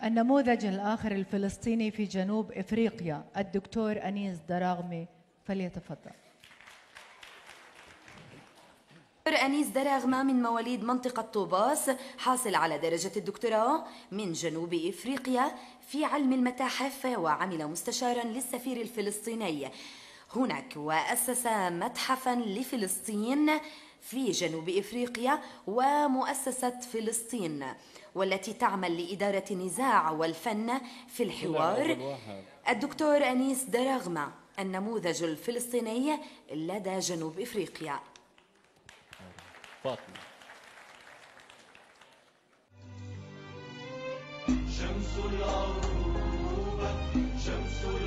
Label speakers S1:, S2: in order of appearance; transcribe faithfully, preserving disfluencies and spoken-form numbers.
S1: النموذج الآخر الفلسطيني في جنوب إفريقيا الدكتور أنيس دراغمي، فليتفضل.
S2: دكتور أنيس دراغمة من مواليد منطقة طوباس، حاصل على درجة الدكتوراه من جنوب إفريقيا في علم المتاحف، وعمل مستشارا للسفير الفلسطيني هناك، وأسس متحفا لفلسطين في جنوب إفريقيا ومؤسسة فلسطين، والتي تعمل لإدارة النزاع والفن في الحوار. الدكتور أنيس دراغمة النموذج الفلسطيني لدى جنوب إفريقيا.
S3: فاطمة.
S4: شمس العروبة شمس